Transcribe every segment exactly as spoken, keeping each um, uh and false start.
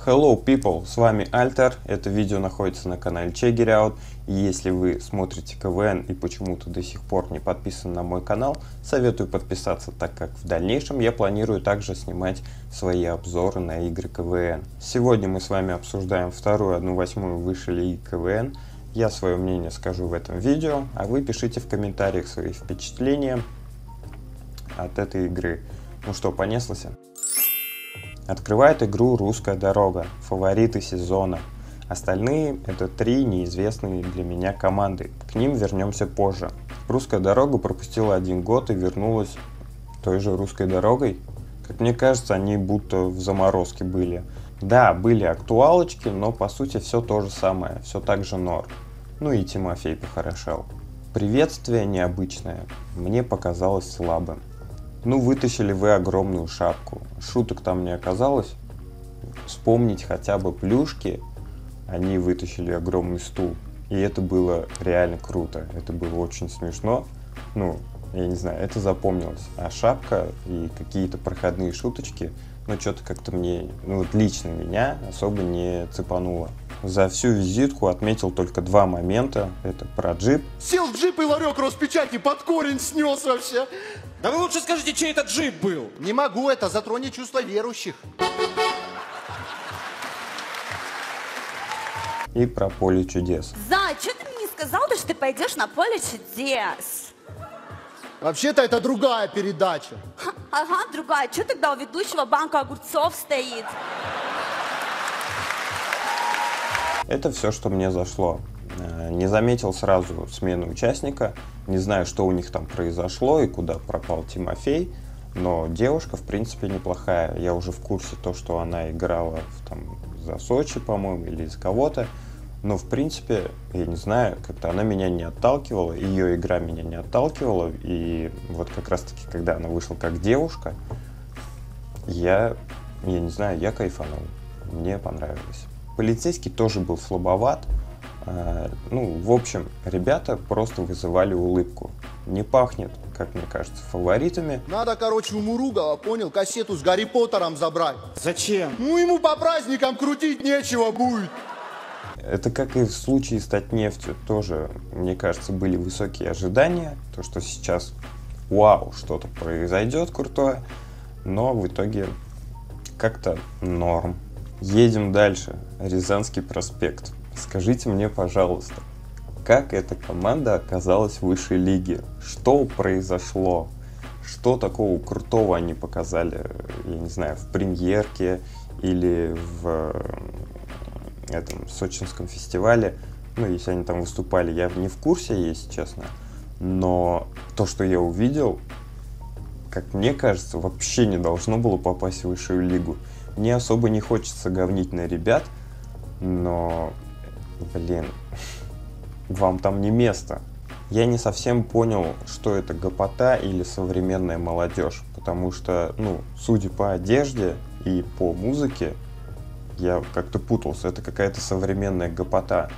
Hello people, с вами Альтер, это видео находится на канале Check It Out, и если вы смотрите КВН и почему-то до сих пор не подписаны на мой канал, советую подписаться, так как в дальнейшем я планирую также снимать свои обзоры на игры КВН. Сегодня мы с вами обсуждаем вторую одну восьмую высшей лиги КВН, я свое мнение скажу в этом видео, а вы пишите в комментариях свои впечатления от этой игры. Ну что, понеслось? Открывает игру «Русская дорога», фавориты сезона. Остальные — это три неизвестные для меня команды. К ним вернемся позже. «Русская дорога» пропустила один год и вернулась той же «Русской дорогой». Как мне кажется, они будто в заморозке были. Да, были актуалочки, но по сути все то же самое, все так же норм. Ну и Тимофей похорошел. Приветствие необычное, мне показалось слабым. Ну, вытащили вы огромную шапку. Шуток там не оказалось. Вспомнить хотя бы плюшки. Они вытащили огромный стул. И это было реально круто. Это было очень смешно. Ну, я не знаю, это запомнилось. А шапка и какие-то проходные шуточки, ну, что-то как-то мне, ну, вот лично меня особо не цепануло. За всю визитку отметил только два момента. Это про джип. Сел в джип и ларек Роспечати под корень снес вообще. Да вы лучше скажите, чей этот джип был? Не могу, это затронет чувства верующих. И про поле чудес. Зай, что ты мне не сказал, что ты пойдешь на поле чудес? Вообще-то это другая передача. Ха, ага, другая. Что тогда у ведущего банка огурцов стоит? Это все, что мне зашло. Не заметил сразу смену участника, не знаю, что у них там произошло и куда пропал Тимофей, но девушка, в принципе, неплохая. Я уже в курсе то, что она играла в, там, за Сочи, по-моему, или из кого-то, но, в принципе, я не знаю, как-то она меня не отталкивала, ее игра меня не отталкивала, и вот как раз-таки, когда она вышла как девушка, я, я не знаю, я кайфанул, мне понравилось. Полицейский тоже был слабоват. Ну, в общем, ребята просто вызывали улыбку. Не пахнет, как мне кажется, фаворитами. Надо, короче, у Муругова, понял, кассету с Гарри Поттером забрать. Зачем? Ну, ему по праздникам крутить нечего будет. Это как и в случае с Татнефтью тоже, мне кажется, были высокие ожидания. То, что сейчас, вау, что-то произойдет крутое, но в итоге как-то норм. Едем дальше. Рязанский проспект. Скажите мне, пожалуйста, как эта команда оказалась в высшей лиге? Что произошло? Что такого крутого они показали, я не знаю, в премьерке или в этом сочинском фестивале? Ну, если они там выступали, я не в курсе, если честно. Но то, что я увидел, как мне кажется, вообще не должно было попасть в высшую лигу. Мне особо не хочется говнить на ребят, но... Блин, вам там не место. Я не совсем понял, что это гопота или современная молодежь, потому что, ну, судя по одежде и по музыке, я как-то путался, это какая-то современная гопота.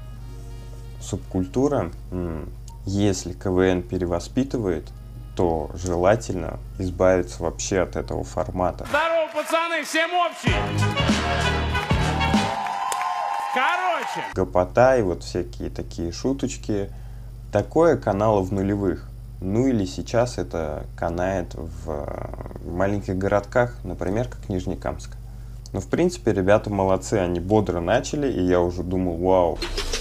Субкультура, если КВН перевоспитывает, то желательно избавиться вообще от этого формата. Здорово, пацаны, всем общий! Короче. Гопота и вот всякие такие шуточки. Такое канало в нулевых. Ну или сейчас это канает в маленьких городках, например, как Нижнекамск. Но в принципе ребята молодцы, они бодро начали, и я уже думал, вау.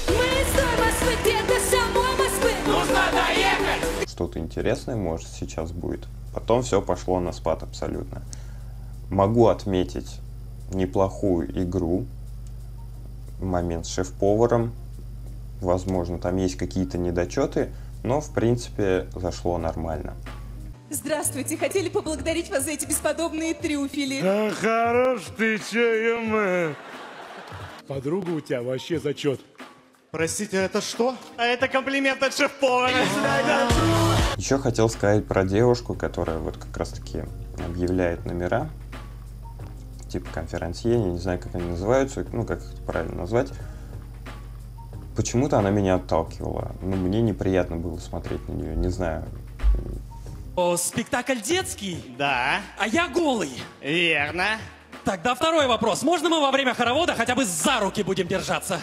Что-то интересное может сейчас будет. Потом все пошло на спад абсолютно. Могу отметить неплохую игру. Момент с шеф-поваром. Возможно, там есть какие-то недочеты, но, в принципе, зашло нормально. Здравствуйте, хотели поблагодарить вас за эти бесподобные трюфели. А, хорош ты, че, ема. Подруга у тебя вообще зачет. Простите, это что? А это комплимент от шеф-повара. Еще хотел сказать про девушку, которая вот как раз-таки объявляет номера. Типа конферансье, я не знаю, как они называются, ну, как это правильно назвать. Почему-то она меня отталкивала. Ну, мне неприятно было смотреть на нее, не знаю. О, спектакль детский? Да. А я голый. Верно. Тогда второй вопрос. Можно мы во время хоровода хотя бы за руки будем держаться?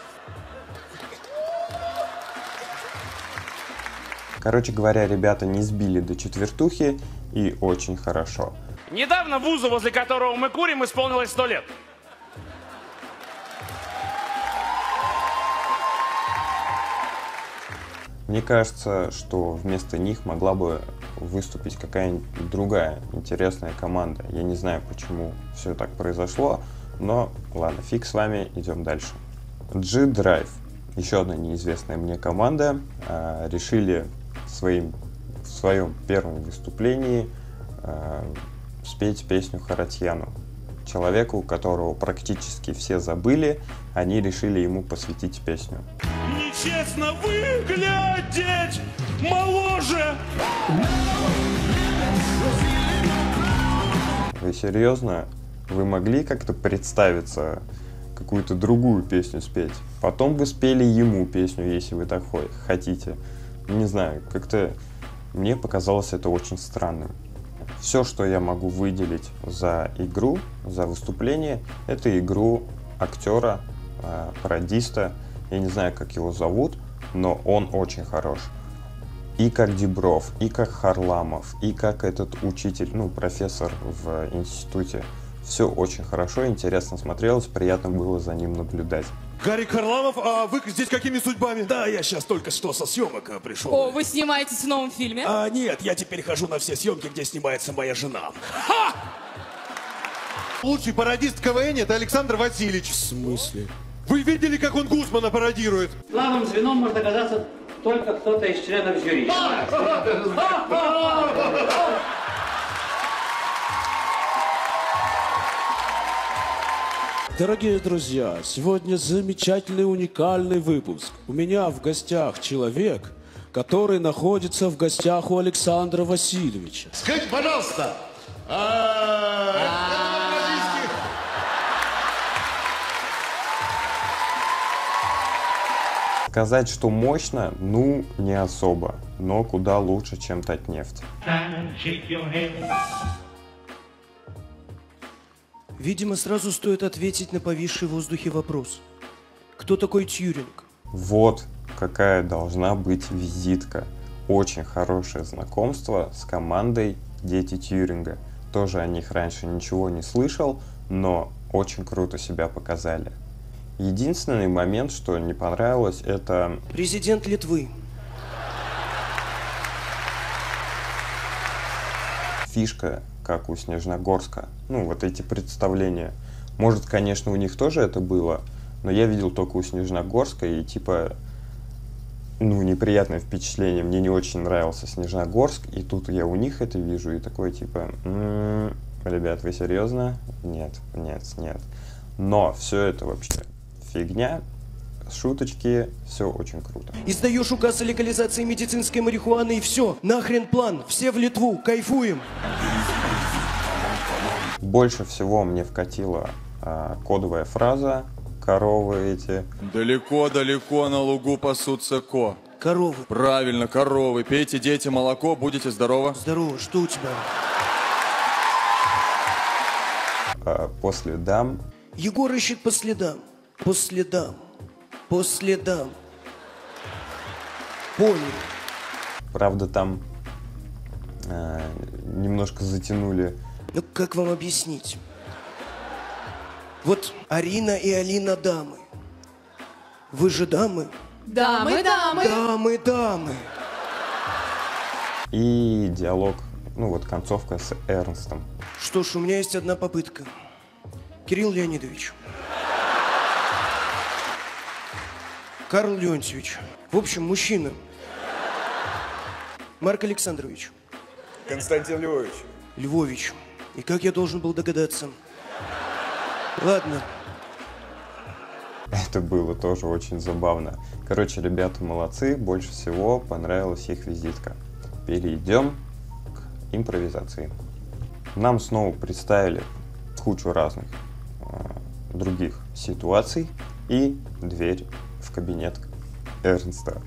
Короче говоря, ребята не сбили до четвертухи, и очень хорошо. Недавно вузу, возле которого мы курим, исполнилось сто лет. Мне кажется, что вместо них могла бы выступить какая-нибудь другая интересная команда. Я не знаю, почему все так произошло, но ладно, фиг с вами, идем дальше. G-Drive, еще одна неизвестная мне команда, э, решили своим, в своем первом выступлении э, спеть песню Харатьяну. Человеку, которого практически все забыли, они решили ему посвятить песню. Нечестно выглядеть моложе. Вы серьезно? Вы могли как-то представиться, какую-то другую песню спеть? Потом вы спели ему песню, если вы так хотите. Не знаю, как-то мне показалось это очень странным. Все, что я могу выделить за игру, за выступление, это игру актера, э, пародиста. Я не знаю, как его зовут, но он очень хорош. И как Дибров, и как Харламов, и как этот учитель, ну, профессор в институте. Все очень хорошо, интересно смотрелось, приятно было за ним наблюдать. Гарик Харламов, а вы здесь какими судьбами? Да, я сейчас только что со съемок а, пришел. О, вы снимаетесь в новом фильме? А, нет, я теперь хожу на все съемки, где снимается моя жена. Ха! Лучший пародист в КВН это Александр Васильевич. В смысле? Вы видели, как он Гусмана пародирует? Слабым звеном может оказаться только кто-то из членов жюри. Дорогие друзья, сегодня замечательный уникальный выпуск. У меня в гостях человек, который находится в гостях у Александра Васильевича. Скажите, пожалуйста, Сказать, что мощно, ну, не особо, но куда лучше, чем Татнефть. Видимо, сразу стоит ответить на повисший в воздухе вопрос. Кто такой Тьюринг? Вот какая должна быть визитка. Очень хорошее знакомство с командой «Дети Тьюринга». Тоже о них раньше ничего не слышал, но очень круто себя показали. Единственный момент, что не понравилось, это... Президент Литвы. Фишка, как у Снежногорска. Ну, вот эти представления. Может, конечно, у них тоже это было, но я видел только у Снежногорска, и типа, ну, неприятное впечатление. Мне не очень нравился Снежногорск, и тут я у них это вижу, и такой типа, м-м, ребят, вы серьезно? Нет, нет, нет. Но все это вообще фигня, шуточки, все очень круто. Издаешь указ о легализации медицинской марихуаны, и все, нахрен план, все в Литву, кайфуем. Больше всего мне вкатила а, кодовая фраза «коровы эти». Далеко-далеко на лугу пасутся ко. Коровы. Правильно, коровы. Пейте, дети, молоко, будете здоровы. Здорово, что у тебя? А, по следам. Егор ищет по следам, по следам, по следам. Понял. Правда, там а, немножко затянули. Ну, как вам объяснить? Вот Арина и Алина дамы. Вы же дамы? Дамы, дамы. Дамы, дамы. И диалог, ну вот концовка с Эрнстом. Что ж, у меня есть одна попытка. Кирилл Леонидович. Карл Леонтьевич. В общем, мужчина. Марк Александрович. Константин Львович. Львович. И как я должен был догадаться? Ладно. Это было тоже очень забавно. Короче, ребята молодцы, больше всего понравилась их визитка. Перейдем к импровизации. Нам снова представили кучу разных э, других ситуаций и дверь в кабинет Эрнста.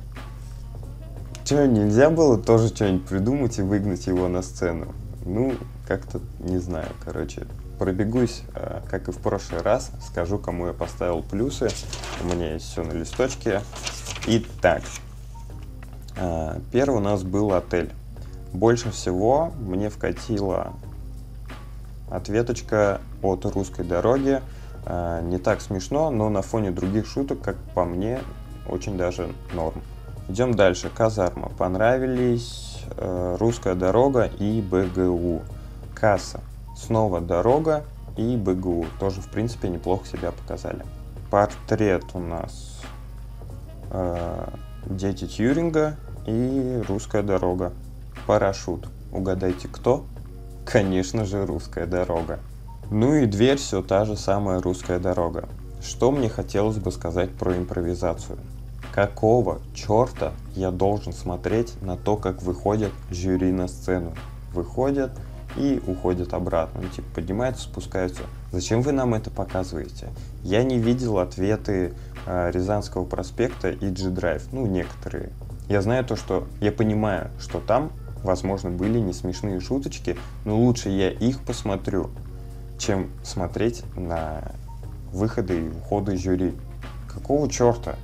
Че, нельзя было тоже что-нибудь придумать и выгнать его на сцену? Ну, как-то, не знаю, короче, Пробегусь, как и в прошлый раз, скажу, кому я поставил плюсы. У меня есть все на листочке. Итак, первый у нас был отель. Больше всего мне вкатила ответочка от «Русской дороги». Не так смешно, но на фоне других шуток, как по мне, очень даже норм. Идем дальше. Казарма. Понравились «Русская дорога» и бэ гэ у. Касса. Снова «Дорога» и бэ гэ у. Тоже, в принципе, неплохо себя показали. Портрет у нас э, «Дети Тьюринга» и «Русская дорога». Парашют. Угадайте, кто? Конечно же, «Русская дорога». Ну и дверь все та же самая «Русская дорога». Что мне хотелось бы сказать про импровизацию? Какого черта я должен смотреть на то, как выходят жюри на сцену? Выходят и уходят обратно. Ну, типа, поднимаются, спускаются. Зачем вы нам это показываете? Я не видел ответы э, Рязанского проспекта и G-Drive. Ну, некоторые. Я знаю то, что... Я понимаю, что там, возможно, были не смешные шуточки, но лучше я их посмотрю, чем смотреть на выходы и уходы жюри. Какого черта?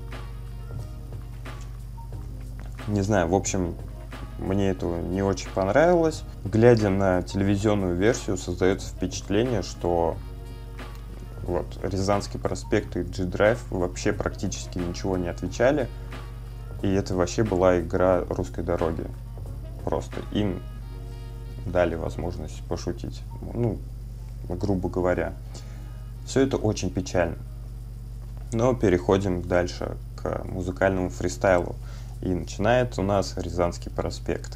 Не знаю, в общем... Мне это не очень понравилось. Глядя на телевизионную версию, создается впечатление, что вот Рязанский проспект и G-Drive вообще практически ничего не отвечали. И это вообще была игра «Русской дороги». Просто им дали возможность пошутить. Ну, грубо говоря. Все это очень печально. Но переходим дальше к музыкальному фристайлу. И начинается у нас Рязанский проспект.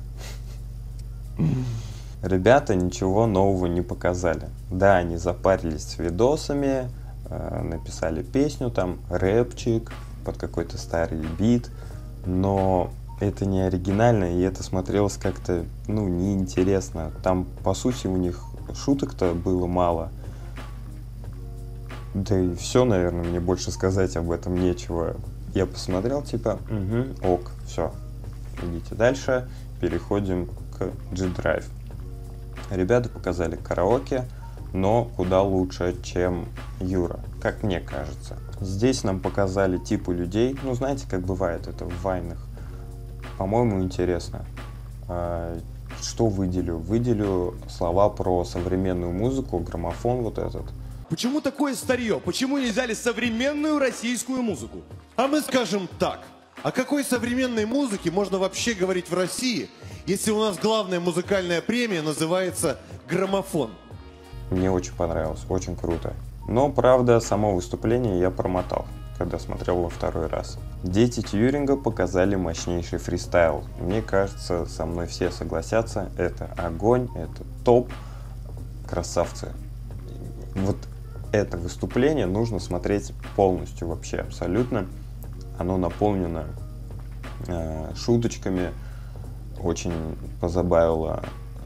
Ребята ничего нового не показали. Да, они запарились с видосами, э, написали песню, там, рэпчик под какой-то старый бит, но это не оригинально, и это смотрелось как-то, ну, неинтересно. Там, по сути, у них шуток-то было мало. Да и все, наверное, мне больше сказать об этом нечего. Я посмотрел, типа, угу, ок, все, идите дальше, переходим к G-Drive. Ребята показали караоке, но куда лучше, чем Юра, как мне кажется. Здесь нам показали типы людей, ну, знаете, как бывает это в вайнах. По-моему, интересно. Что выделю? Выделю слова про современную музыку, граммофон вот этот. Почему такое старье? Почему не взяли современную российскую музыку? А мы скажем так. О какой современной музыке можно вообще говорить в России, если у нас главная музыкальная премия называется «Граммофон»? Мне очень понравилось, очень круто. Но, правда, само выступление я промотал, когда смотрел во второй раз. Дети Тьюринга показали мощнейший фристайл. Мне кажется, со мной все согласятся. Это огонь, это топ. Красавцы. Вот это выступление нужно смотреть полностью вообще, абсолютно. Оно наполнено э, шуточками, очень позабавило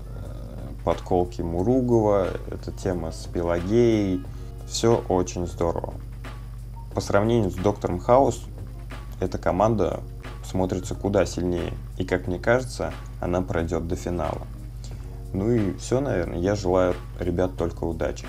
э, подколки Муругова, эта тема с Пелагеей. Все очень здорово. По сравнению с Доктором Хаус, эта команда смотрится куда сильнее. И, как мне кажется, она пройдет до финала. Ну и все, наверное. Я желаю ребят только удачи.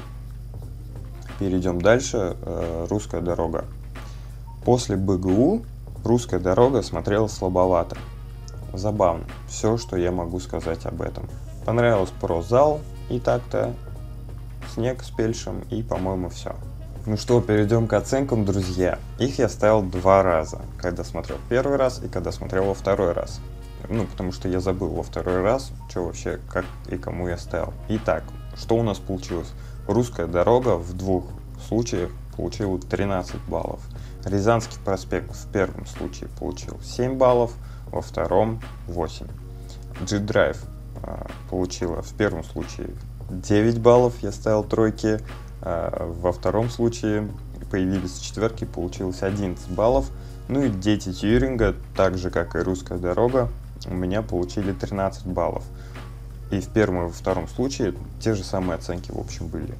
Перейдем дальше. «Русская дорога». После бэ гэ у «Русская дорога» смотрелась слабовато. Забавно. Все, что я могу сказать об этом. Понравилось про зал и так-то. Снег с Пельшем и, по-моему, все. Ну что, перейдем к оценкам, друзья. Их я ставил два раза. Когда смотрел первый раз и когда смотрел во второй раз. Ну, потому что я забыл во второй раз, что вообще, как и кому я ставил. Итак, что у нас получилось? «Русская дорога» в двух случаях получил тринадцать баллов. «Рязанский проспект» в первом случае получил семь баллов, во втором восемь. G-Drive э, получила в первом случае девять баллов, я ставил тройки. Э, во втором случае появились четверки, получилось одиннадцать баллов. Ну и «Дети Тьюринга», так же как и «Русская дорога», у меня получили тринадцать баллов. И в первом и во втором случае те же самые оценки, в общем, были.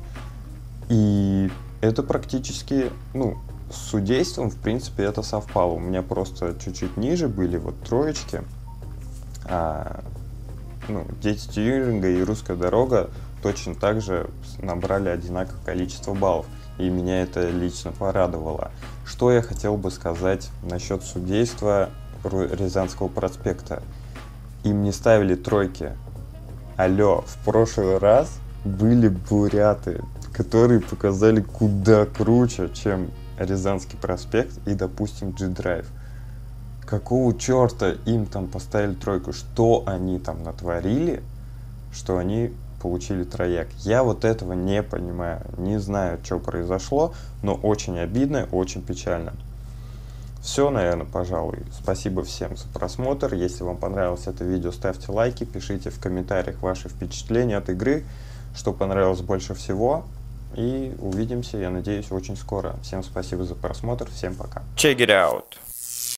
И это практически, ну, с судейством, в принципе, это совпало. У меня просто чуть-чуть ниже были вот троечки. А, ну, «Дети Тьюринга» и «Русская дорога» точно так же набрали одинаковое количество баллов. И меня это лично порадовало. Что я хотел бы сказать насчет судейства Рязанского проспекта. Им не ставили тройки. Алло, в прошлый раз были буряты, которые показали куда круче, чем Рязанский проспект и, допустим, G-Drive. Какого черта им там поставили тройку? Что они там натворили, что они получили трояк? Я вот этого не понимаю. Не знаю, что произошло, но очень обидно, очень печально. Все, наверное, пожалуй. Спасибо всем за просмотр. Если вам понравилось это видео, ставьте лайки, пишите в комментариях ваши впечатления от игры, что понравилось больше всего. И увидимся, я надеюсь, очень скоро. Всем спасибо за просмотр, всем пока. Check it out.